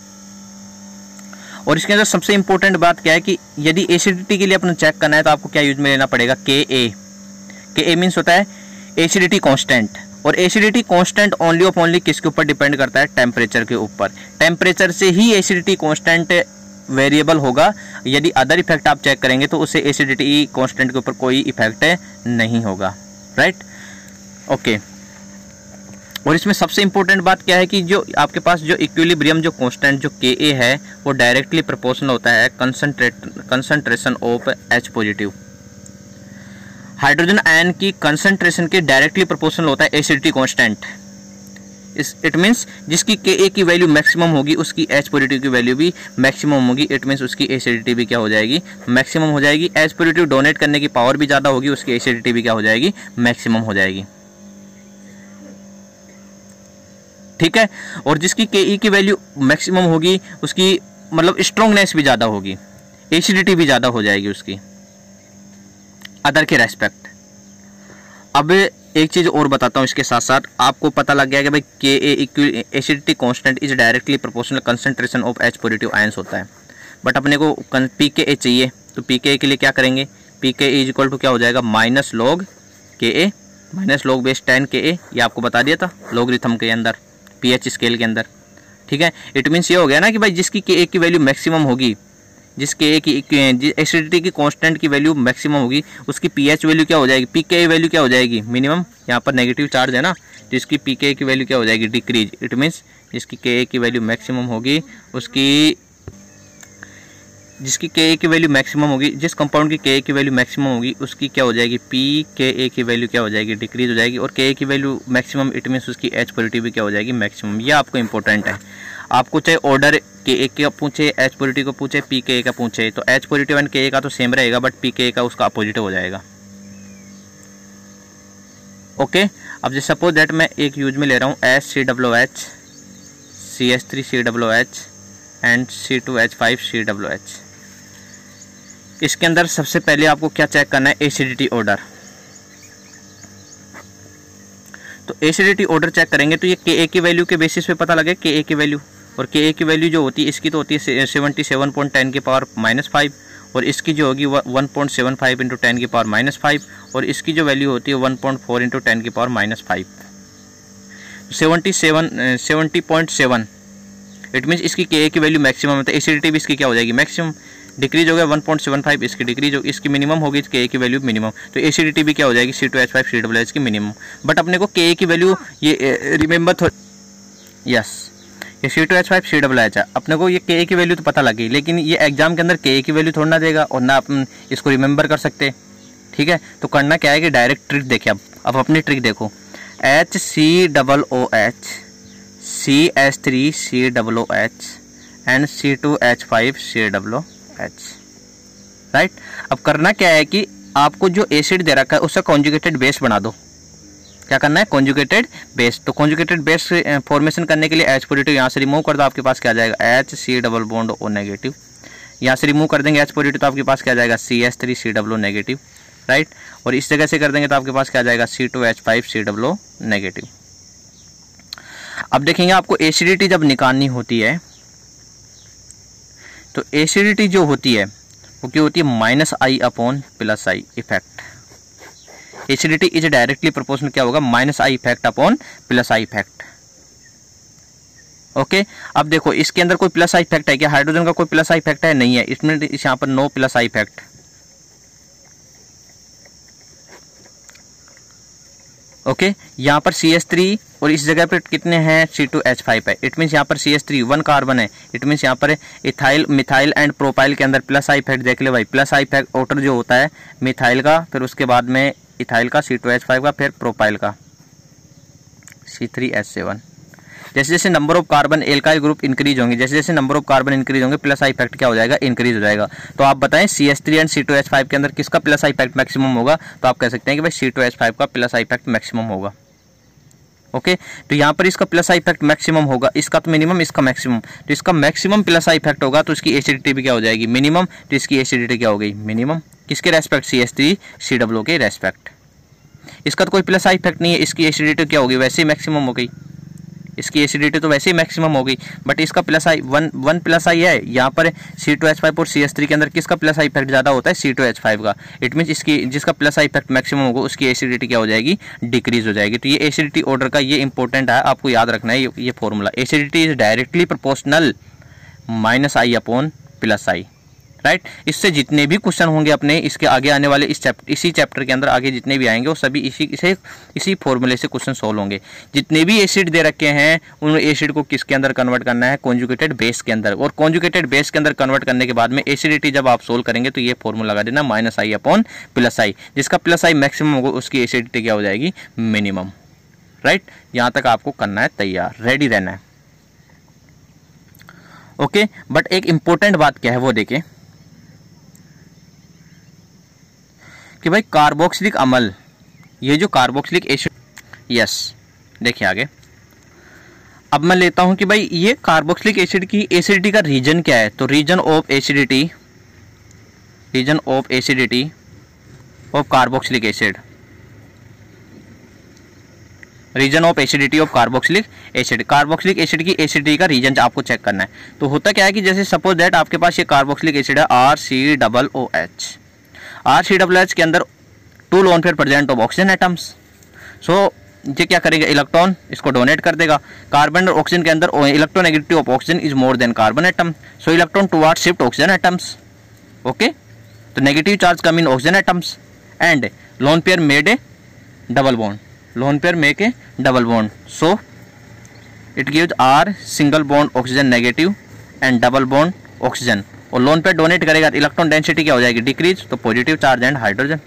और इसके अंदर सबसे इंपॉर्टेंट बात क्या है कि यदि एसिडिटी के लिए अपने चेक करना है तो आपको क्या यूज में लेना पड़ेगा? Ka मीन्स होता है एसिडिटी कांस्टेंट, और acidity constant only of only किसके ऊपर डिपेंड करता है? टेम्परेचर के ऊपर। टेम्परेचर से ही एसिडिटी कांस्टेंट वेरिएबल होगा। यदि अदर इफेक्ट आप चेक करेंगे तो उससे एसिडिटी कांस्टेंट के ऊपर कोई इफेक्ट नहीं होगा। Right, okay. और इसमें सबसे इंपॉर्टेंट बात क्या है कि जो आपके पास जो इक्विलिब्रियम जो कांस्टेंट जो Ka है वो डायरेक्टली प्रोपोर्शनल होता है concentration of H positive. Hydrogen ion की कंसंट्रेशन के डायरेक्टली प्रोपोर्शनल होता है एसिडिटी कांस्टेंट। इट मीन्स जिसकी Ka की वैल्यू मैक्सिमम होगी उसकी H पॉजिटिव की वैल्यू भी मैक्सिमम होगी। इट मीन्स उसकी एसिडिटी भी क्या हो जाएगी? मैक्सिमम हो जाएगी। H पॉजिटिव डोनेट करने की पावर भी ज़्यादा होगी, उसकी एसिडिटी भी क्या हो जाएगी? मैक्सिमम हो जाएगी। ठीक है, और जिसकी Ke की वैल्यू मैक्सिमम होगी उसकी मतलब स्ट्रॉन्गनेस भी ज़्यादा होगी, एसिडिटी भी ज़्यादा हो जाएगी उसकी अदर के रेस्पेक्ट। अब एक चीज़ और बताता हूँ इसके साथ साथ, आपको पता लग गया कि भाई Ka acidity constant is directly proportional concentration of H positive ions होता है। बट अपने को Pka चाहिए, तो Pka के लिए क्या करेंगे? Pka इज इक्वल टू क्या हो जाएगा? Minus log Ka minus log base 10 Ka। ये आपको बता दिया था लॉगरिथम के अंदर, pH स्केल के अंदर। ठीक है, इट मीन्स ये हो गया ना कि भाई जिसकी Ka की वैल्यू मैक्सिमम होगी, जिस Ka की एसिडिटी की कांस्टेंट की वैल्यू मैक्सिमम होगी उसकी pH वैल्यू क्या हो जाएगी? Pka वैल्यू क्या हो जाएगी? मिनिमम। यहाँ पर नेगेटिव चार्ज है ना, तो इसकी Pka की वैल्यू क्या हो जाएगी? डिक्रीज। इट मीन्स जिसकी Ka की वैल्यू मैक्सिमम होगी उसकी, जिसकी Ka की वैल्यू मैक्सिमम होगी, जिस कंपाउंड की Ka की वैल्यू मैक्सिमम होगी उसकी क्या हो जाएगी? Pka की वैल्यू क्या हो जाएगी? डिक्रीज हो जाएगी। और Ka की वैल्यू मैक्सिमम, इट मीन्स उसकी H पॉजिटिव भी क्या हो जाएगी? मैक्सिमम। ये आपको इंपॉर्टेंट है। आपको चाहे ऑर्डर Ka का पूछे, H पॉजिटिव का पूछे, Pka का पूछे, तो H पॉजिटिव एंड Ka का तो सेम रहेगा, बट Pka का उसका अपोजिट हो जाएगा। ओके, अब जैसे सपोज दैट मैं एक यूज में ले रहा हूँ HCOOH, CH3COOH एंड C2H5COOH। इसके अंदर सबसे पहले आपको क्या चेक करना है? Acidity order. तो एसिडिटी ऑर्डर चेक करेंगे तो ये Ka की वैल्यू के बेसिस पे पता लगे Ka की वैल्यू, और Ka की वैल्यू जो होती है इसकी तो होती है 77.10 की पावर -5, और इसकी जो होगी 1.75 इंटू 10 की पावर -5, और इसकी जो वैल्यू होती है 1.4 इंटू 10 की पावर -5, 70.7। इट मीन्स इसकी Ka की वैल्यू मैक्सिमम है, तो एसिडिटी भी इसकी क्या हो जाएगी? मैक्सिमम। डिक्रीज हो गया 1.75, इसकी डिक्रीज होगी, इसकी मिनिमम होगी Ka की वैल्यू मिनिमम, तो एसिडिटी भी क्या हो जाएगी? C2H5COOH की मिनिमम। बट अपने को Ka की वैल्यू ये रिमेंबर यस, ये C2H5COOH है, अपने को ये Ka की वैल्यू तो पता लगी, लेकिन ये एग्जाम के अंदर Ka की वैल्यू थोड़ा ना देगा और ना अपन इसको रिमेंबर कर सकते। ठीक है, तो करना क्या है कि डायरेक्ट ट्रिक देखें। अब अपनी ट्रिक देखो, HCOOH CH3COOH and C2H5COOH। Right, अब करना क्या है कि आपको जो एसिड दे रखा है उससे कॉन्जुगेटेड बेस बना दो। क्या करना है? Conjugated base. तो कॉन्जुगेटेड बेस फॉर्मेशन करने के लिए H पॉजिटिव यहाँ से रिमूव कर दो, आपके पास क्या आ जाएगा? HC double bond O negative, यहाँ से रिमूव कर देंगे H पॉजिटिव तो आपके पास क्या आ जाएगा CH3COO नेगेटिव, राइट। और इस जगह से कर देंगे तो आपके पास क्या आ जाएगा C2H5COO नेगेटिव। अब देखेंगे आपको एसिडिटी जब निकालनी होती है तो एसिडिटी जो होती है वो क्या होती है -I/+I effect. Acidity is directly proportional क्या होगा -I effect upon +I effect. Okay, अब देखो इसके अंदर कोई +I इफेक्ट है क्या? हाइड्रोजन का कोई +I इफेक्ट है? नहीं है, इसमें यहाँ पर नो +I इफेक्ट। ओके, यहाँ पर CH3 और इस जगह पर कितने हैं C2H5 है। इट मीन्स यहाँ पर CH3 1 कार्बन है। इट मीन्स यहाँ पर इथाइल मिथाइल एंड प्रोपाइल के अंदर +I इफेक्ट देख ले भाई। +I इफेक्ट ओटर जो होता है मिथाइल का, फिर उसके बाद में इथाइल का C2H5 का, फिर प्रोपाइल का C3H7। जैसे जैसे number of carbon alkyl group increase होंगे, जैसे जैसे नंबर ऑफ कार्बन इंक्रीज होंगे +I इफेक्ट क्या हो जाएगा इंक्रीज हो जाएगा। तो आप बताएं CH3 एंड C2H5 के अंदर किसका +I इफेक्ट मैक्सिमम होगा? तो आप कह सकते हैं कि भाई C2H5 का +I इफेक्ट मैक्सिमम होगा। ओके, तो यहाँ पर इसका +I इफेक्ट मैक्सिमम होगा, इसका तो मिनिमम, इसका मैक्सिमम। तो इसका मैक्सिमम +I इफेक्ट होगा तो इसकी एसिडिटी भी क्या हो जाएगी मिनिमम। तो इसकी एसिडिटी क्या हो गई मिनिमम, किसके रेस्पेक्ट CH3COO के रेस्पेक्ट। इसका तो कोई +I इफेक्ट नहीं है, इसकी एसिडिटी क्या होगी वैसे ही मैक्सिमम हो गई, इसकी एसिडिटी तो वैसे ही मैक्सिमम हो गई। बट इसका +I 1 +I है। यहाँ पर C2H5 और CH3 के अंदर किसका +I इफेक्ट ज़्यादा होता है C2H5 का। इट मीन्स इसकी जिसका +I इफेक्ट मैक्सिमम होगा उसकी एसिडिटी क्या हो जाएगी डिक्रीज हो जाएगी। तो ये एसिडिटी ऑर्डर का ये इंपॉर्टेंट है, आपको याद रखना है ये formula. Acidity is directly proportional -I/+I, right. इससे जितने भी क्वेश्चन होंगे अपने इसके आगे आने वाले इसी चैप्टर के अंदर आगे जितने भी आएंगे वो सभी इसी फॉर्मूले से क्वेश्चन सोल्व होंगे। जितने भी एसिड दे रखे हैं उन एसिड को किसके अंदर कन्वर्ट करना है कॉन्जुगेटेड बेस के अंदर। और कॉन्जुगेटेड बेस के अंदर कन्वर्ट करने के बाद में एसिडिटी जब आप सोल्व करेंगे तो ये फॉर्मूला लगा देना -I/+I। जिसका +I मैक्सिमम होगा उसकी एसिडिटी क्या हो जाएगी मिनिमम, राइट। यहाँ तक आपको करना है तैयार, रेडी रहना है। ओके, बट एक इंपॉर्टेंट बात क्या है वो देखें कि भाई कार्बोक्सिलिक अम्ल, ये जो कार्बोक्सिलिक एसिड, यस देखिए आगे। अब मैं लेता हूं कि भाई ये कार्बोक्सिलिक एसिड की एसिडिटी का रीजन क्या है। तो reason of acidity of carboxylic acid, reason of acidity of carboxylic acid. Carboxylic acid की एसिडिटी का रीजन आपको चेक करना है। तो होता क्या है कि जैसे सपोज दैट आपके पास ये कार्बोक्सिलिक एसिड है RCOOH। RCOOH के अंदर 2 lone pair present of oxygen atoms. So ये क्या करेगा इलेक्ट्रॉन इसको डोनेट कर देगा। कार्बन और ऑक्सीजन के अंदर electronegativity of oxygen is more than carbon atom, so electron towards shift oxygen atoms. Okay, तो negative charge come in oxygen atoms and lone pair made a double bond, lone pair make a double bond, so it gives R single bond oxygen negative and double bond oxygen. और lone pair donate करेगा तो electron density क्या हो जाएगी decrease, तो positive charge and hydrogen,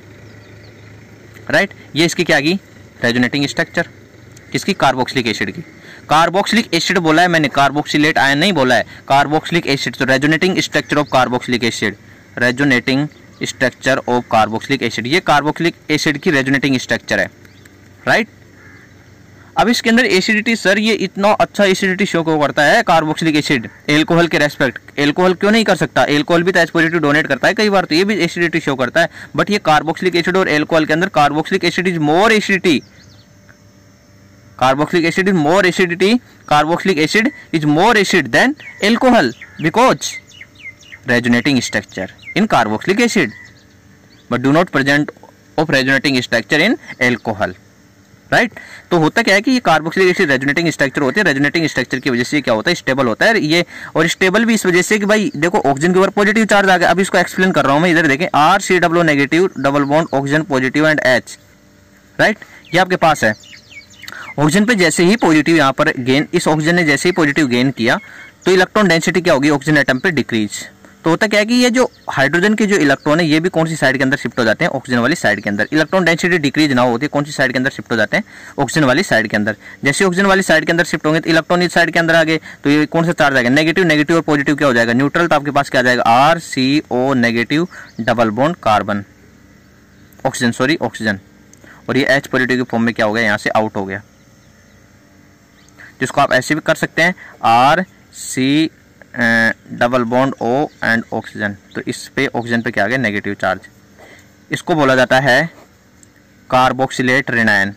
right. ये इसकी क्या की रेजोनेटिंग स्ट्रक्चर, किसकी कार्बोक्सिलिक एसिड की। कार्बोक्सिलिक एसिड बोला है मैंने, कार्बोक्सिलेट आयन नहीं बोला है, कार्बोक्सिलिक एसिड। तो resonating structure of carboxylic acid, resonating structure of carboxylic acid, ये कार्बोक्सिलिक एसिड की रेजोनेटिंग स्ट्रक्चर है, राइट। अब इसके अंदर एसिडिटी, सर ये इतना अच्छा एसिडिटी शो क्यों करता है कार्बोक्सिलिक एसिड एल्कोहल के रेस्पेक्ट। एल्कोहल क्यों नहीं कर सकता, एल्कोहल भी तो H पॉजिटिव डोनेट करता है कई बार, तो ये भी एसिडिटी शो करता है। बट ये कार्बोक्सिलिक एसिड और एल्कोहल के अंदर carboxylic acid is more acidity, carboxylic acid is more acidity, carboxylic acid is more acid than alcohol because resonating structure in carboxylic acid but do not present of resonating structure in alcohol, right. तो होता क्या है कि ये carboxylic acid resonating structure होती है, resonating structure की वजह से क्या होता है स्टेबल होता है ये। और स्टेबल भी इस वजह से कि भाई देखो ऑक्सीजन के ऊपर पॉजिटिव चार्ज आ गया। अब इसको एक्सप्लेन कर रहा हूं मैं, इधर देखें RCOO negative double bond oxygen positive and H, right. ये आपके पास है ऑक्सीजन पे जैसे ही पॉजिटिव यहाँ पर गेन, इस ऑक्सीजन ने जैसे ही पॉजिटिव गेन किया तो इलेक्ट्रॉन डेंसिटी क्या होगी ऑक्सीजन एटम पे डिक्रीज। तो होता क्या है कि ये जो हाइड्रोजन के जो इलेक्ट्रॉन है ये भी कौन सी साइड के अंदर शिफ्ट हो जाते हैं ऑक्सीजन वाली साइड के अंदर। इलेक्ट्रॉन डेंसिटी डिक्रीज ना होती है कौन सी साइड के अंदर शिफ्ट हो जाते हैं ऑक्सीजन वाली साइड के अंदर। जैसे ऑक्सीजन वाली साइड के अंदर शिफ्ट होंगे तो इलेक्ट्रॉन इस साइड के अंदर आ गए तो ये कौन सा चार्ज आएगा नेगेटिव, नेगेटिव और पॉजिटिव क्या हो जाएगा न्यूट्रल। तो आपके पास क्या आ जाएगा RCO negative double bond carbon oxygen, sorry oxygen, और ये H पॉजिटिव के फॉर्म में क्या हो गया यहाँ से आउट हो गया, जिसको आप ऐसे भी कर सकते हैं RC double bond O and oxygen, तो इस पे ऑक्सीजन पे क्या आ गया नेगेटिव चार्ज। इसको बोला जाता है carboxylate anion,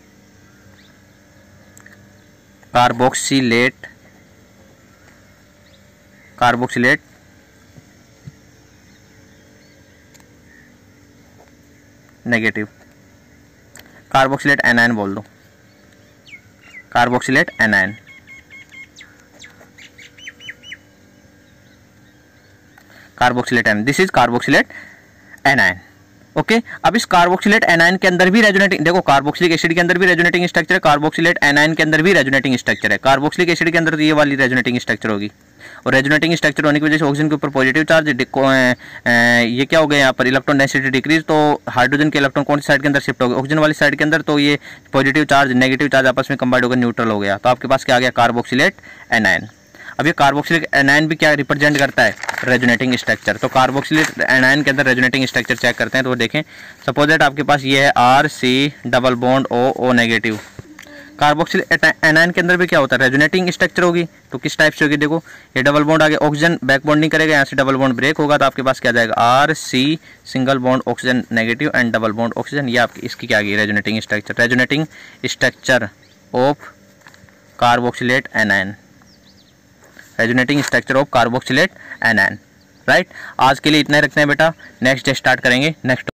carboxylate negative, carboxylate anion बोल दो, carboxylate anion. Carboxylate anion, this is carboxylate anion. Okay, अब इस कार्बोक्सिलेट एनायन के अंदर भी रेजोनेटिंग, देखो कार्बोक्सिलिक एसिड के अंदर भी रेजोनेटिंग स्ट्रक्चर है, कार्बोक्सिलेट एनायन के अंदर भी रेजोनेटिंग स्ट्रक्चर है। कार्बोक्सिलिक एसिड के अंदर तो ये वाली रेजोनेटिंग स्ट्रक्चर होगी, और रेजोनेटिंग स्ट्रक्चर होने की वजह से ऑक्सीजन के ऊपर पॉजिटिव चार्ज, ये क्या हो गया यहाँ पर इलेक्ट्रॉन डेंसिटी डिक्रीज, तो हाइड्रोजन के इलेक्ट्रॉन कौन सी साइड के अंदर शिफ्ट हो गए, ऑक्सीजन वाली साइड के अंदर, तो ये पॉजिटिव चार्ज नेगेटिव चार्ज आपस में कंबाइंड होकर न्यूट्रल हो गया, तो आपके पास क्या आ गया कार्बोक्सिलेट एनायन। अब ये कार्बोक्सिलिक एनायन भी क्या रिप्रेजेंट करता है, रेजोनेटिंग स्ट्रक्चर। तो कार्बोक्सिलिक एनायन के अंदर रेजोनेटिंग स्ट्रक्चर चेक करते हैं, तो देखें सपोज दैट आपके पास ये है RC double bond O negative. Carboxylic anion के अंदर भी क्या होता है, रेजोनेटिंग स्ट्रक्चर होगी, तो किस टाइप से होगी, देखो ये डबल बॉन्ड आगे, ऑक्सीजन बैक बॉन्ड नहीं करेगा, यहाँ से डबल बॉन्ड ब्रेक होगा, तो आपके पास क्या जाएगा RC single bond oxygen negative and double bond oxygen, ये आपकी इसकी क्या गई resonating structure of carboxylate anion, resonating structure of carboxylate anion. Right, आज के लिए इतना ही रखते हैं बेटा, नेक्स्ट डे स्टार्ट करेंगे नेक्स्ट